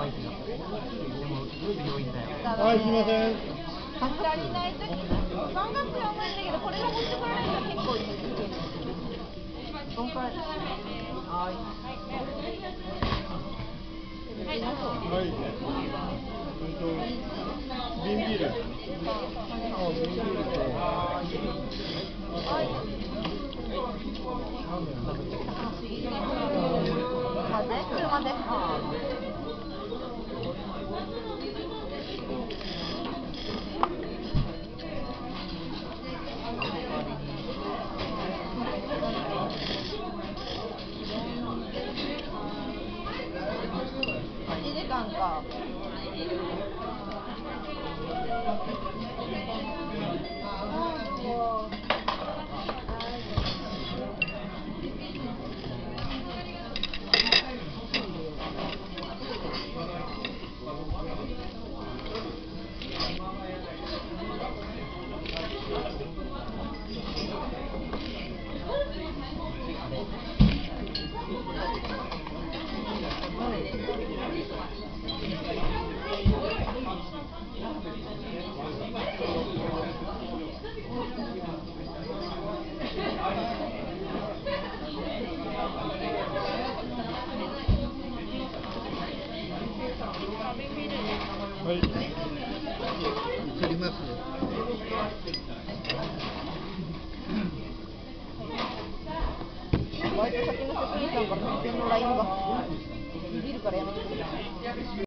はい、すみません。 足りないとき、3月は甘いんだけど、これが持ってこられると結構いいです。どんくらいですか？はい。 はい。瓶ビール。瓶ビールと。 はい。風、車ですか？1時間か。 はい。 移ります。 バイト先の職員さんから突然の LINE がビビるからやめてください。